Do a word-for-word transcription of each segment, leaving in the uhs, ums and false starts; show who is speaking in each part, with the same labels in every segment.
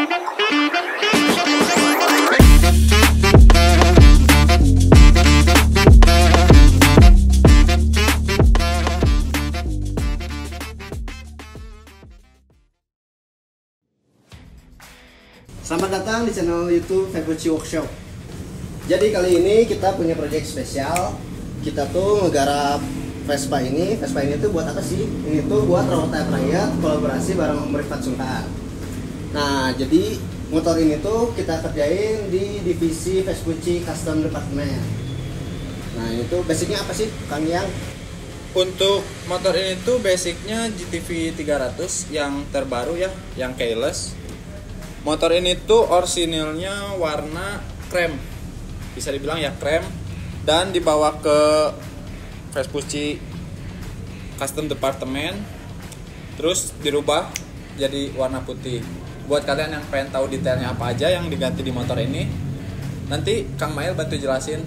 Speaker 1: Selamat datang di channel YouTube Februcci Workshop. Jadi kali ini kita punya project spesial. Kita tuh ngegarap Vespa ini. Vespa ini tuh buat apa sih? Ini tuh buat Rawa Type Riot kolaborasi bareng Om Rifat Sungkar. Nah, jadi motor ini tuh kita kerjain di divisi Vespucci Custom Department. Nah, ini tuh basicnya apa sih, Kang Yang?
Speaker 2: Untuk motor ini tuh basicnya G T V tiga ratus yang terbaru ya, yang keyless. Motor ini tuh orisinilnya warna krem, bisa dibilang ya krem, dan dibawa ke Vespucci Custom Department, terus dirubah jadi warna putih. Buat kalian yang pengen tahu detailnya apa aja yang diganti di motor ini, nanti Kang Mail bantu jelasin.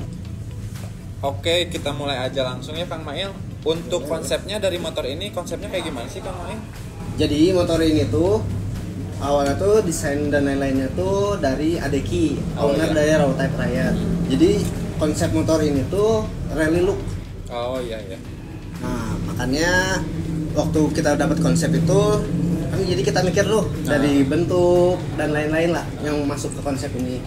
Speaker 2: Oke, kita mulai aja langsung ya Kang Mail. Untuk konsepnya dari motor ini, konsepnya kayak gimana sih Kang Mail?
Speaker 1: Jadi motor ini tuh awalnya tuh desain dan lain-lainnya tuh dari Adeki,
Speaker 2: Oh,
Speaker 1: owner
Speaker 2: iya.
Speaker 1: dari Rawa Type Riot. Jadi konsep motor ini tuh rally look.
Speaker 2: Oh iya iya.
Speaker 1: Nah, makanya waktu kita dapat konsep itu kan jadi kita mikir loh
Speaker 2: Nah.
Speaker 1: dari bentuk dan lain-lain lah yang masuk ke konsep ini.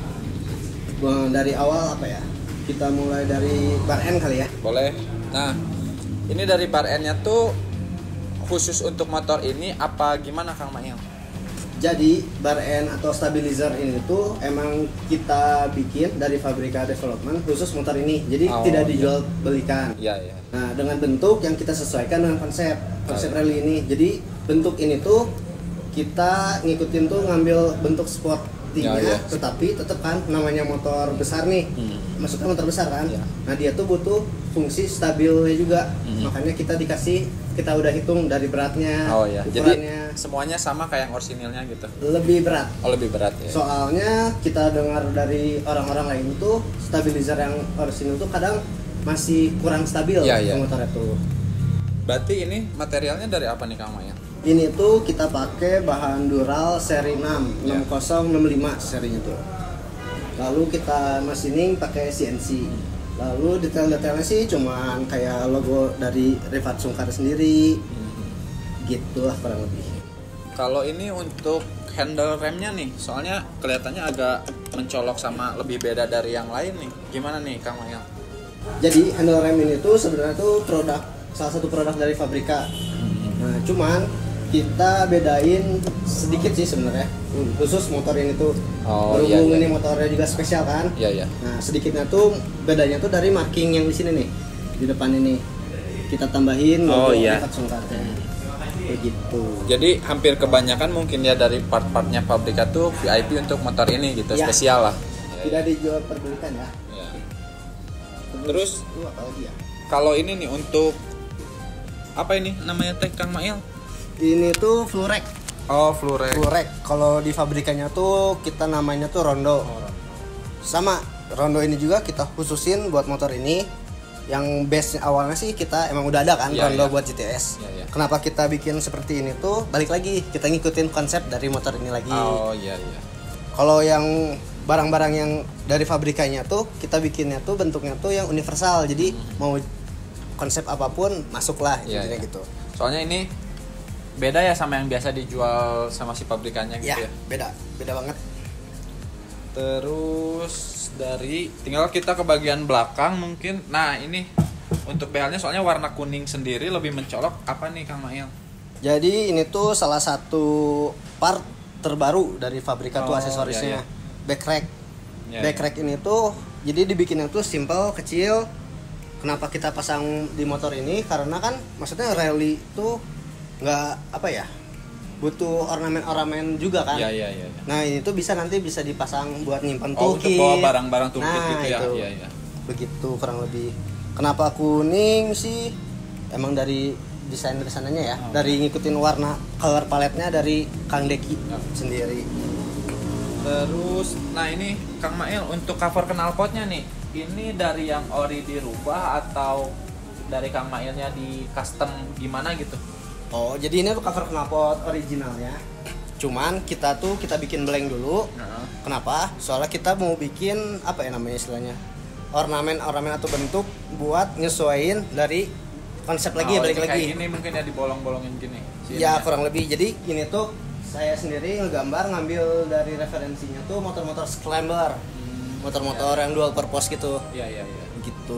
Speaker 1: Gua dari awal apa ya? Kita mulai dari bar N kali ya.
Speaker 2: Boleh. Nah, ini dari bar N-nya tuh khusus untuk motor ini apa gimana Kang Mail?
Speaker 1: Jadi bar N atau stabilizer ini tuh emang kita bikin dari Fabrika Development khusus motor ini. Jadi
Speaker 2: Oh,
Speaker 1: tidak
Speaker 2: iya.
Speaker 1: dijual belikan.
Speaker 2: Iya iya.
Speaker 1: Nah, dengan bentuk yang kita sesuaikan dengan konsep konsep
Speaker 2: Oh, iya.
Speaker 1: rally ini. Jadi bentuk ini tuh kita ngikutin tuh ngambil bentuk sportinya,
Speaker 2: Ya, ya.
Speaker 1: tetapi tetap kan namanya motor besar nih.
Speaker 2: Hmm.
Speaker 1: Maksudnya motor besar kan.
Speaker 2: Ya.
Speaker 1: Nah, dia tuh butuh fungsi stabilnya juga.
Speaker 2: Hmm.
Speaker 1: Makanya kita dikasih, kita udah hitung dari beratnya,
Speaker 2: Oh iya.
Speaker 1: ukurannya.
Speaker 2: Jadi semuanya sama kayak yang orisinilnya gitu.
Speaker 1: Lebih berat.
Speaker 2: Oh lebih berat ya.
Speaker 1: Soalnya kita dengar dari orang-orang lain itu stabilizer yang orisinil tuh kadang masih kurang stabil
Speaker 2: Ya, ya.
Speaker 1: motor itu.
Speaker 2: Berarti ini materialnya dari apa nih Kang Mail?
Speaker 1: Ini tuh kita pakai bahan Dural seri enam,
Speaker 2: Ya.
Speaker 1: enam nol enam lima serinya tuh. Lalu kita machining pakai C N C. Lalu detail-detailnya sih cuman kayak logo dari Rifat Sungkar sendiri. Gitu lah kurang lebih.
Speaker 2: Kalau ini untuk handle remnya nih, soalnya kelihatannya agak mencolok sama lebih beda dari yang lain nih. Gimana nih Kang Mail?
Speaker 1: Jadi handle rem ini tuh sebenarnya tuh produk salah satu produk dari Fabrika. Nah, cuman kita bedain sedikit sih sebenarnya. Khusus motor ini tuh.
Speaker 2: Oh,
Speaker 1: Berhubung
Speaker 2: iya, iya.
Speaker 1: ini motornya juga spesial kan.
Speaker 2: Iya iya.
Speaker 1: Nah, sedikitnya tuh bedanya tuh dari marking yang di sini nih. Di depan ini. Kita tambahin
Speaker 2: Oh,
Speaker 1: logo
Speaker 2: iya.
Speaker 1: Rifat Sungkarnya. Begitu.
Speaker 2: Jadi hampir kebanyakan mungkin ya dari part-partnya Fabrika tuh V I P untuk motor ini gitu,
Speaker 1: Ya.
Speaker 2: spesial lah.
Speaker 1: Tidak dijual perbelikan ya.
Speaker 2: Ya.
Speaker 1: Terus,
Speaker 2: Terus
Speaker 1: lu apa lagi ya?
Speaker 2: kalau ini nih untuk apa ini namanya teh Kang Mail?
Speaker 1: Ini tuh Flurek.
Speaker 2: Oh, Flurek.
Speaker 1: Flurek. Kalau di fabrikannya tuh kita namanya tuh Rondo. Sama Rondo ini juga kita khususin buat motor ini. Yang base awalnya sih kita emang udah ada kan
Speaker 2: Iya,
Speaker 1: Rondo
Speaker 2: iya.
Speaker 1: buat G T S.
Speaker 2: Iya, iya.
Speaker 1: Kenapa kita bikin seperti ini tuh? Balik lagi kita ngikutin konsep dari motor ini lagi.
Speaker 2: Oh iya iya.
Speaker 1: Kalau yang barang-barang yang dari fabrikannya tuh kita bikinnya tuh bentuknya tuh yang universal. Jadi mau konsep apapun masuklah
Speaker 2: Iya,
Speaker 1: intinya
Speaker 2: iya.
Speaker 1: gitu.
Speaker 2: Soalnya ini beda ya sama yang biasa dijual sama si pabrikannya gitu
Speaker 1: Ya,
Speaker 2: ya.
Speaker 1: beda, beda banget.
Speaker 2: Terus dari tinggal kita ke bagian belakang mungkin. Nah, ini untuk behalnya soalnya warna kuning sendiri lebih mencolok apa nih Kang Mail?
Speaker 1: Jadi ini tuh salah satu part terbaru dari Fabrika tuh
Speaker 2: Oh,
Speaker 1: aksesorisnya.
Speaker 2: iya, iya.
Speaker 1: Backrack.
Speaker 2: Ya,
Speaker 1: Backrack ini tuh jadi dibikinnya tuh simple, kecil. Kenapa kita pasang di motor ini? Karena kan maksudnya rally tuh nggak apa ya? Butuh ornamen-ornamen juga kan.
Speaker 2: Iya iya iya.
Speaker 1: Nah, ini tuh bisa nanti bisa dipasang buat nyimpan
Speaker 2: Oh, untuk
Speaker 1: toolkit.
Speaker 2: bawa barang-barang toolkit
Speaker 1: Nah,
Speaker 2: gitu ya.
Speaker 1: itu.
Speaker 2: Iya iya.
Speaker 1: Begitu kurang lebih. Kenapa kuning sih? Emang dari desain dari sananya ya.
Speaker 2: Oh.
Speaker 1: Dari ngikutin warna color paletnya dari Kang Deki
Speaker 2: Ya.
Speaker 1: sendiri.
Speaker 2: Terus, nah ini Kang Mail untuk cover knalpotnya nih, ini dari yang ori dirubah atau dari Kang Mailnya di custom gimana gitu?
Speaker 1: Oh, jadi ini tuh cover knalpot originalnya. Cuman kita tuh kita bikin blank dulu.
Speaker 2: Heeh.
Speaker 1: Kenapa? Soalnya kita mau bikin apa ya namanya istilahnya, ornamen-ornamen atau bentuk buat nyesuaiin dari konsep lagi,
Speaker 2: Oh,
Speaker 1: balik
Speaker 2: ini
Speaker 1: lagi.
Speaker 2: kayak gini mungkin ya dibolong-bolongin gini. si
Speaker 1: Ya
Speaker 2: ininya.
Speaker 1: kurang lebih. Jadi ini tuh saya sendiri ngegambar ngambil dari referensinya tuh motor-motor scrambler,
Speaker 2: Hmm,
Speaker 1: motor-motor yang dual purpose gitu.
Speaker 2: Iya, iya, iya.
Speaker 1: Gitu.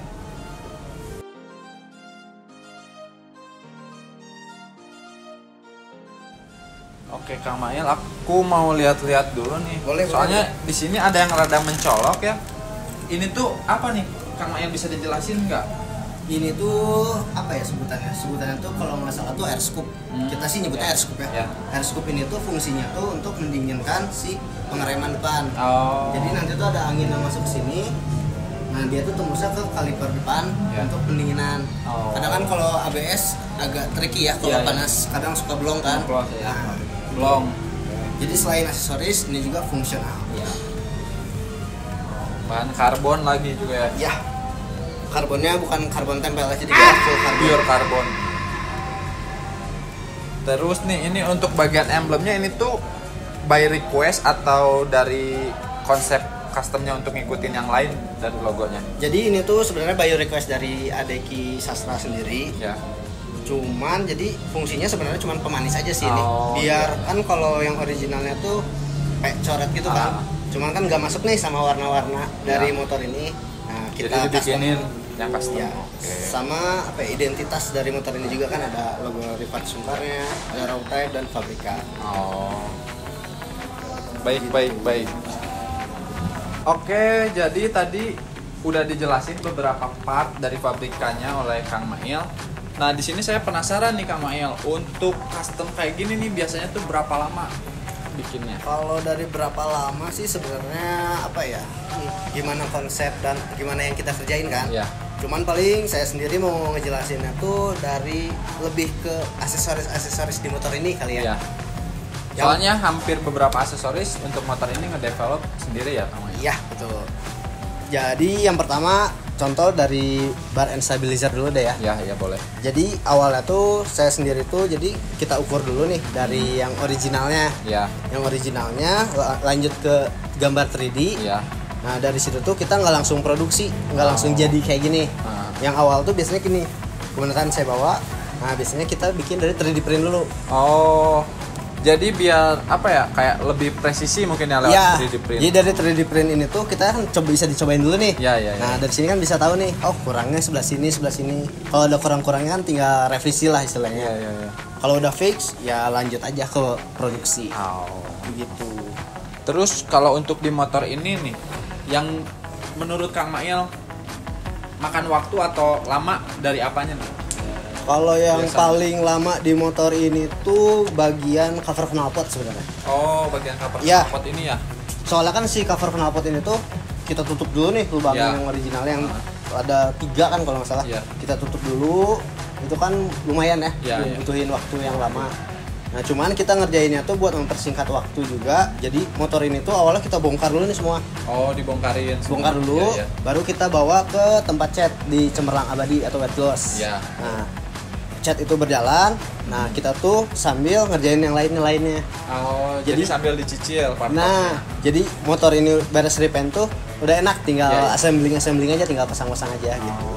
Speaker 2: Oke, Kang Mail, aku mau lihat-lihat dulu nih.
Speaker 1: Boleh,
Speaker 2: Soalnya di sini ada yang rada mencolok ya. Ini tuh apa nih, Kang Mail, bisa dijelasin nggak?
Speaker 1: Ini tuh apa ya sebutannya? Sebutannya tuh kalau nggak salah tuh air scoop.
Speaker 2: Hmm,
Speaker 1: Kita sih nyebutnya
Speaker 2: ya.
Speaker 1: air scoop ya.
Speaker 2: Ya.
Speaker 1: Air scoop ini tuh fungsinya tuh untuk mendinginkan si pengereman depan.
Speaker 2: Oh.
Speaker 1: Jadi nanti tuh ada angin yang masuk ke sini. Nah, dia tuh tembusnya ke kaliper depan
Speaker 2: Ya.
Speaker 1: untuk pendinginan.
Speaker 2: Oh.
Speaker 1: Kadang kan kalau A B S agak tricky ya kalau
Speaker 2: Ya, ya.
Speaker 1: panas, kadang suka blong kan.
Speaker 2: Close ya.
Speaker 1: Nah,
Speaker 2: Belum.
Speaker 1: jadi selain aksesoris, ini juga fungsional.
Speaker 2: Ya. Bahan karbon lagi juga ya.
Speaker 1: Ya. Karbonnya bukan karbon tempel aja, jadi kayak full karbon.
Speaker 2: Pure karbon. Terus nih, ini untuk bagian emblemnya ini tuh by request atau dari konsep customnya untuk ngikutin yang lain dari logonya.
Speaker 1: Jadi ini tuh sebenarnya by request dari Adeki Sastra sendiri.
Speaker 2: Ya.
Speaker 1: Cuman jadi fungsinya sebenarnya cuman pemanis aja sih
Speaker 2: Oh,
Speaker 1: ini. Biar
Speaker 2: iya.
Speaker 1: kan kalau yang originalnya tuh kayak coret gitu
Speaker 2: Ah.
Speaker 1: kan. Cuman kan nggak masuk nih sama warna-warna dari
Speaker 2: Ya.
Speaker 1: motor ini. Nah,
Speaker 2: Jadi
Speaker 1: kita
Speaker 2: dibikinin
Speaker 1: custom.
Speaker 2: yang custom.
Speaker 1: Ya,
Speaker 2: Oke.
Speaker 1: sama apa ya, identitas dari motor ini juga kan ada logo Rifat Sungkarnya, ada raw type dan Fabrika.
Speaker 2: Oh. Baik, baik, baik. Oke, jadi tadi udah dijelasin beberapa part dari pabrikannya oleh Kang Mail. Nah, di sini saya penasaran nih Kang Mail, untuk custom kayak gini nih biasanya tuh berapa lama bikinnya?
Speaker 1: Kalau dari berapa lama sih sebenarnya apa ya? Gimana konsep dan gimana yang kita kerjain kan?
Speaker 2: Ya.
Speaker 1: Cuman paling saya sendiri mau ngejelasinnya tuh dari lebih ke aksesoris-aksesoris di motor ini kali ya.
Speaker 2: Ya. Soalnya hampir beberapa aksesoris untuk motor ini ngedevelop sendiri ya Kang Mail?
Speaker 1: Iya, betul. Jadi yang pertama contoh dari bar and stabilizer dulu deh ya.
Speaker 2: Ya, ya boleh.
Speaker 1: Jadi awalnya tuh saya sendiri tuh jadi kita ukur dulu nih dari yang originalnya.
Speaker 2: Ya,
Speaker 1: Yang originalnya la- lanjut ke gambar tiga D.
Speaker 2: ya.
Speaker 1: Nah dari situ tuh kita nggak langsung produksi, nggak langsung
Speaker 2: Oh.
Speaker 1: jadi kayak gini.
Speaker 2: Ah.
Speaker 1: Yang awal tuh biasanya gini, kebenaran saya bawa. Nah biasanya kita bikin dari tiga D print dulu.
Speaker 2: Oh. Jadi biar apa ya, kayak lebih presisi mungkin ya lewat
Speaker 1: Ya,
Speaker 2: tiga D print.
Speaker 1: jadi dari tiga D print ini tuh kita kan coba bisa dicobain dulu nih.
Speaker 2: Ya, ya, ya.
Speaker 1: Nah dari sini kan bisa tahu nih, oh kurangnya sebelah sini, sebelah sini. Kalau ada kurang-kurangnya kan tinggal revisi lah istilahnya.
Speaker 2: Iya, iya, iya.
Speaker 1: Kalau udah fix, ya lanjut aja ke produksi.
Speaker 2: Oh.
Speaker 1: Begitu.
Speaker 2: Terus kalau untuk di motor ini nih, yang menurut Kang Mail makan waktu atau lama dari apanya nih?
Speaker 1: Kalau yang
Speaker 2: Biasa.
Speaker 1: paling lama di motor ini tuh bagian cover knalpot sebenarnya.
Speaker 2: Oh, bagian cover
Speaker 1: Ya.
Speaker 2: knalpot ini ya?
Speaker 1: Soalnya kan si cover knalpot ini tuh kita tutup dulu nih lubang
Speaker 2: Ya.
Speaker 1: yang original yang ada tiga kan kalau nggak salah.
Speaker 2: Ya.
Speaker 1: Kita tutup dulu. Itu kan lumayan ya,
Speaker 2: Ya, ya.
Speaker 1: butuhin waktu yang lama. Nah cuman kita ngerjainnya tuh buat mempersingkat waktu juga. Jadi motor ini tuh awalnya kita bongkar dulu nih semua.
Speaker 2: Oh, dibongkarin. semua.
Speaker 1: Bongkar dulu,
Speaker 2: Iya, iya.
Speaker 1: baru kita bawa ke tempat cat di Cemerlang Abadi atau wet gloss.
Speaker 2: Ya.
Speaker 1: Nah, cat itu berjalan. Nah, kita tuh sambil ngerjain yang lainnya lainnya.
Speaker 2: Oh, jadi,
Speaker 1: Jadi-
Speaker 2: sambil dicicil part-partnya.
Speaker 1: Nah, jadi motor ini beres repaint tuh udah enak, tinggal
Speaker 2: Ya, ya.
Speaker 1: assembling assembling aja, tinggal pasang-pasang aja gitu.
Speaker 2: Oh.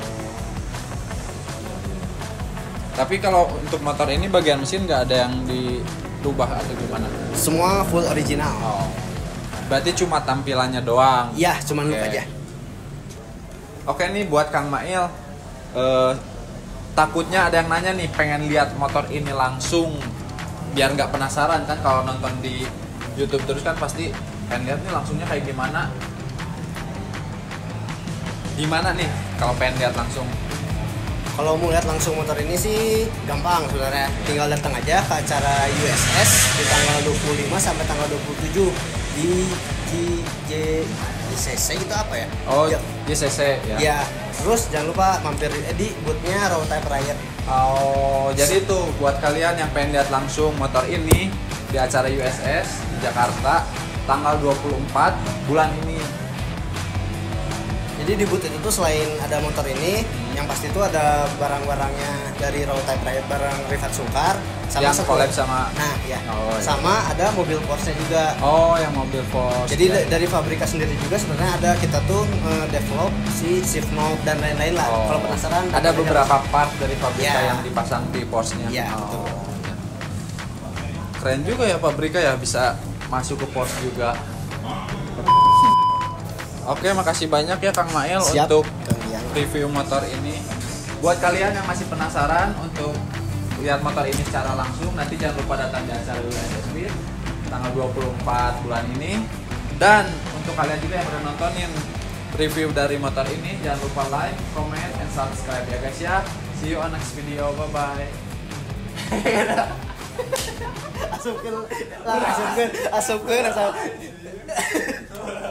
Speaker 2: Tapi kalau untuk motor ini bagian mesin nggak ada yang dirubah atau gimana?
Speaker 1: Semua full original.
Speaker 2: Oh. Berarti cuma tampilannya doang.
Speaker 1: Iya, cuman look
Speaker 2: Oke.
Speaker 1: aja.
Speaker 2: Oke nih buat Kang Mail, eh, takutnya ada yang nanya nih pengen lihat motor ini langsung, biar nggak penasaran kan kalau nonton di YouTube terus kan pasti pengen lihat nih langsungnya kayak gimana. Gimana nih kalau pengen lihat langsung?
Speaker 1: Kalau mau lihat langsung motor ini sih gampang sebenarnya. Tinggal datang aja ke acara U S S di tanggal dua puluh lima sampai tanggal dua puluh tujuh di J J C C itu apa ya?
Speaker 2: Oh,
Speaker 1: Ya,
Speaker 2: J C C ya.
Speaker 1: ya. Terus jangan lupa mampir di boothnya Raw Type Riot.
Speaker 2: Oh, jadi tuh buat kalian yang pengen lihat langsung motor ini di acara U S S di Jakarta tanggal dua puluh empat bulan ini.
Speaker 1: Jadi Jadi di booth itu tuh selain ada motor ini, yang pasti itu ada barang-barangnya dari Raw Type Ride, barang Rifat Sungkar, sama
Speaker 2: yang
Speaker 1: satu-
Speaker 2: collab sama.
Speaker 1: Nah, ya.
Speaker 2: Oh, iya.
Speaker 1: Sama ada mobil Porsche juga.
Speaker 2: Oh, yang mobil Porsche.
Speaker 1: Jadi da- dari Fabrika sendiri juga sebenarnya ada kita tuh eh, develop si shift knob dan lain-lain lah.
Speaker 2: Oh.
Speaker 1: Kalau penasaran
Speaker 2: Ada beberapa part dari Fabrika
Speaker 1: Ya.
Speaker 2: yang dipasang di Porsche-nya.
Speaker 1: Ya,
Speaker 2: Oh,
Speaker 1: betul.
Speaker 2: ya. Keren juga ya Fabrika ya, bisa masuk ke Porsche juga. Oke, makasih banyak ya Kang Mail
Speaker 1: Siap.
Speaker 2: untuk
Speaker 1: Kang Diang.
Speaker 2: review motor ini. Buat kalian yang masih penasaran untuk lihat motor ini secara langsung, nanti jangan lupa datang di acara U S S Speed tanggal dua puluh empat bulan ini. Dan untuk kalian juga yang udah nontonin review dari motor ini, jangan lupa like, comment, and subscribe ya guys ya. See you on next video, bye bye.
Speaker 1: Asupkeun, lah asupkeun, asupkeun asal